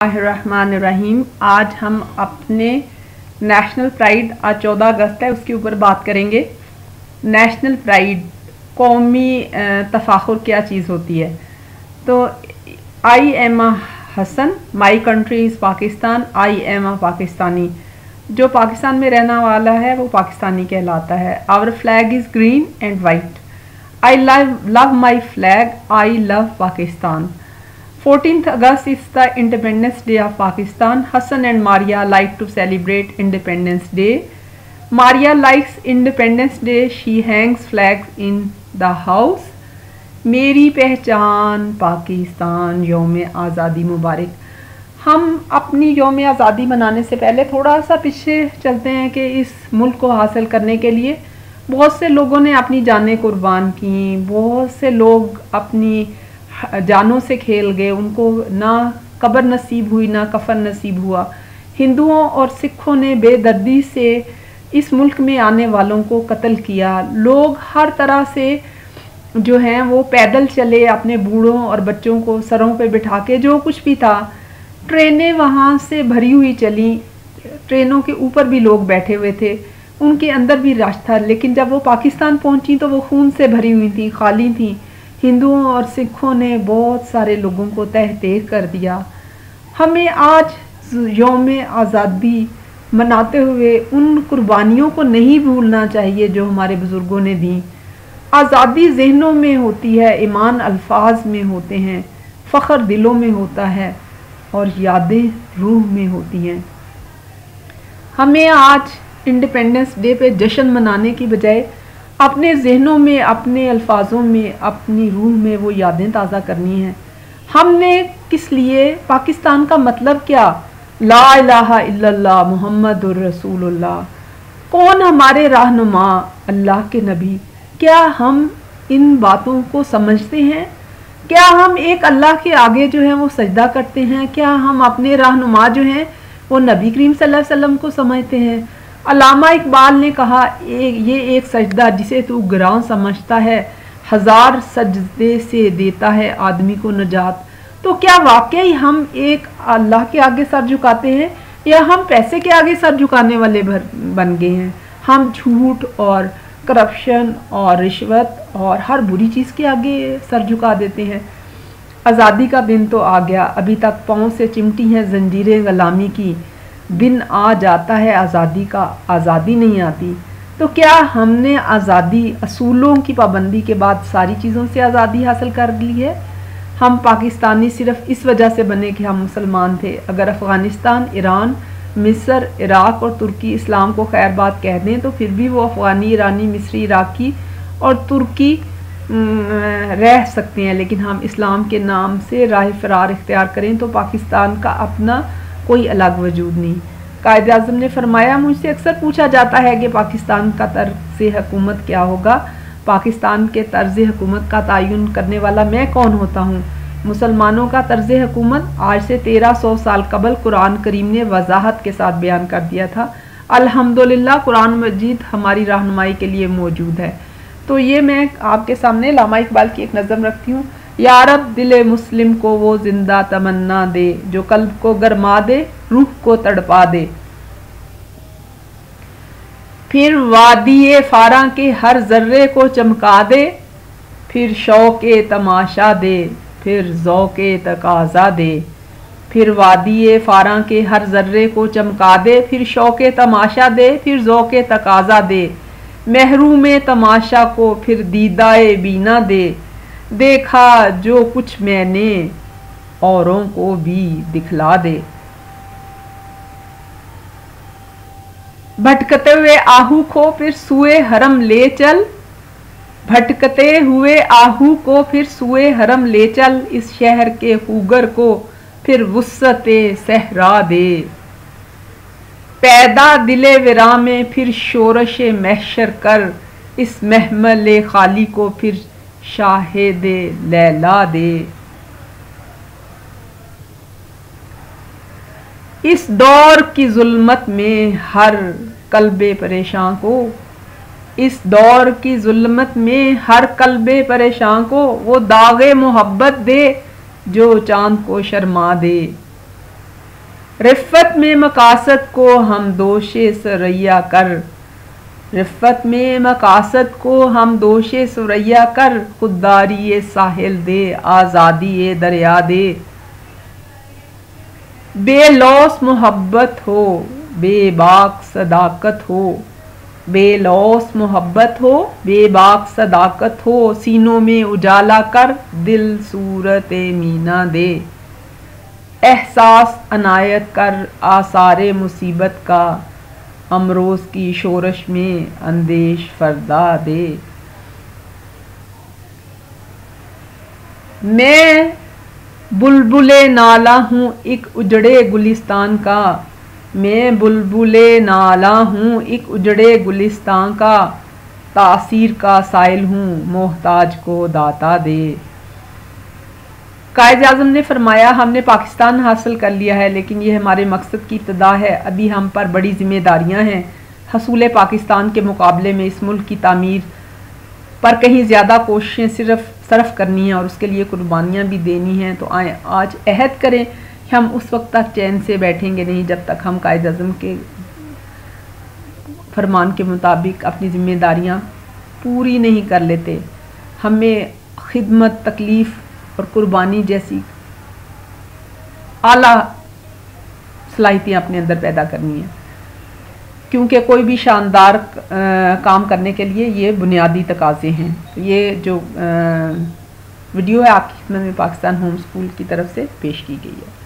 रहमान। आज हम अपने नेशनल प्राइड, आज 14 अगस्त है, उसके ऊपर बात करेंगे। नेशनल प्राइड, कौमी तफाखुर क्या चीज़ होती है। तो I am a Hasan, my country is Pakistan, I am a Pakistani. जो पाकिस्तान में रहने वाला है वो पाकिस्तानी कहलाता है। Our flag is green and white, I love my flag, I love Pakistan. 14th August is the Independence Day of Pakistan. Hassan and Maria like to celebrate Independence Day. Maria likes Independence Day. She hangs flags in the house. मेरी पहचान पाकिस्तान, यौम आज़ादी मुबारक। हम अपनी यौम आज़ादी मनाने से पहले थोड़ा सा पीछे चलते हैं कि इस मुल्क को हासिल करने के लिए बहुत से लोगों ने अपनी जानें कुर्बान की। बहुत से लोग अपनी जानों से खेल गए, उनको ना कब्र नसीब हुई ना कफन नसीब हुआ। हिंदुओं और सिखों ने बेदर्दी से इस मुल्क में आने वालों को कत्ल किया। लोग हर तरह से जो हैं वो पैदल चले, अपने बूढ़ों और बच्चों को सरों पे बिठा के, जो कुछ भी था। ट्रेनें वहाँ से भरी हुई चली, ट्रेनों के ऊपर भी लोग बैठे हुए थे, उनके अंदर भी रश था। लेकिन जब वो पाकिस्तान पहुँची तो वो खून से भरी हुई थी, खाली थी। हिंदुओं और सिखों ने बहुत सारे लोगों को तह तह कर दिया। हमें आज यौम आज़ादी मनाते हुए उन कुर्बानियों को नहीं भूलना चाहिए जो हमारे बुज़ुर्गों ने दी। आज़ादी ज़हनों में होती है, ईमान अल्फाज में होते हैं, फ़ख्र दिलों में होता है और यादें रूह में होती हैं। हमें आज इंडिपेंडेंस डे पे जश्न मनाने की बजाय अपने ज़हनों में, अपने अल्फाजों में, अपनी रूह में वो यादें ताज़ा करनी हैं। हमने किस लिए, पाकिस्तान का मतलब क्या, ला इलाहा इल्लल्लाह मुहम्मदुर रसूलुल्लाह। कौन हमारे रहनुमा, अल्लाह के नबी। क्या हम इन बातों को समझते हैं? क्या हम एक अल्लाह के आगे जो है वो सजदा करते हैं? क्या हम अपने रहनुमा जो हैं वो नबी करीम सल्लल्लाहु अलैहि वसल्लम को समझते हैं? अल्लामा इकबाल ने कहा, ये एक सजदा जिसे तू गिरां समझता है, हज़ार सजदे से देता है आदमी को नजात। तो क्या वाकई हम एक अल्लाह के आगे सर झुकाते हैं या हम पैसे के आगे सर झुकाने वाले बन गए हैं? हम झूठ और करप्शन और रिश्वत और हर बुरी चीज़ के आगे सर झुका देते हैं। आज़ादी का दिन तो आ गया, अभी तक पाँव से चिमटी हैं जंजीरें ग़ुलामी की। दिन आ जाता है आज़ादी का, आज़ादी नहीं आती। तो क्या हमने आज़ादी, असूलों की पाबंदी के बाद सारी चीज़ों से आज़ादी हासिल कर ली है? हम पाकिस्तानी सिर्फ इस वजह से बने कि हम मुसलमान थे। अगर अफ़गानिस्तान, ईरान, मिस्र, इराक़ और तुर्की इस्लाम को खैर बात कह दें तो फिर भी वो अफ़गानी, ईरानी, मिस्री, इराक़ी और तुर्की रह सकते हैं। लेकिन हम इस्लाम के नाम से राह फ़रार इख्तियार करें तो पाकिस्तान का अपना कोई अलग वजूद नहीं। कायदे आज़म ने फरमाया, मुझसे अक्सर पूछा जाता है कि पाकिस्तान का तर्ज़ हुकूमत क्या होगा। पाकिस्तान के तर्ज़ हुकूमत का तयन करने वाला मैं कौन होता हूँ? मुसलमानों का तर्ज़ हुकूमत आज से 1300 साल कबल कुरान करीम ने वजाहत के साथ बयान कर दिया था। अल्हम्दुलिल्लाह कुरान मजीद हमारी रहनुमाई के लिए मौजूद है। तो ये मैं आपके सामने अल्लामा इकबाल की एक नज़म रखती हूँ। या रब दिले मुस्लिम को वो जिंदा तमन्ना दे, जो कल्ब को गरमा दे, रूह को तड़पा दे। फिर वादिये फारा के हर जर्रे को चमका दे, फिर शौक़े तमाशा दे, फिर ज़ौक़े तकाज़ा दे। फिर वादिये फारा के हर जर्रे को चमका दे, फिर शौक़े तमाशा दे, फिर ज़ौक़े तकाज़ा दे। महरूम तमाशा को फिर दीदाए बीना दे, देखा जो कुछ मैंने औरों को भी दिखला दे। भटकते हुए आहू को फिर सुए हरम ले चल, भटकते हुए आहू को फिर सुए हरम ले चल। इस शहर के खूगर को फिर वुस्सते सहरा दे, पैदा दिले विरा में फिर शोरश महशर कर। इस महमल खाली को फिर शाहिदे लैला दे। इस दौर की जुल्मत में हर कल्बे परेशान को, इस दौर की जुल्मत में हर कल्बे परेशान को वो दागे मोहब्बत दे जो चांद को शर्मा दे। रिफ़्फ़त में मकासद को हम दोषे सुरैया कर, रिफ़्फ़त में मकासद को हम दोषे सुरैया कर, खुददारी ये साहिल दे, आज़ादी ये दरिया दे। बेलौस मोहब्बत हो, बेबाक सदाकत हो, बेलौस मोहब्बत हो, बेबाक सदाकत हो, सीनों में उजाला कर, दिल सूरत मीना दे। एहसास अनायत कर आसारे मुसीबत का, अमरोज़ की शोरश में अंदेश फरदा दे। मैं बुलबुले नाला हूँ एक उजड़े गुलिस्तान का, मैं बुलबुले नाला हूँ एक उजड़े गुलिस्तान का, तासीर का साइल हूँ मोहताज को दाता दे। कायद आज़म ने फरमाया हमने पाकिस्तान हासिल कर लिया है, लेकिन ये हमारे मकसद की इब्तिदा है, अभी हम पर बड़ी जिम्मेदारियां हैं। हसूल पाकिस्तान के मुकाबले में इस मुल्क की तामीर पर कहीं ज़्यादा कोशिशें सर्फ करनी हैं और उसके लिए कुर्बानियाँ भी देनी हैं। तो आए आज अहद करें कि हम उस वक्त तक चैन से बैठेंगे नहीं जब तक हम कायद आज़म के फरमान के मुताबिक अपनी ज़िम्मेदारियाँ पूरी नहीं कर लेते। हमें खिदमत, तकलीफ़ और कुर्बानी जैसी आला सलाहियतें अपने अंदर पैदा करनी है, क्योंकि कोई भी शानदार काम करने के लिए ये बुनियादी तकाज़े हैं। तो ये जो वीडियो है आपकी खिदमत में पाकिस्तान होम स्कूल की तरफ से पेश की गई है।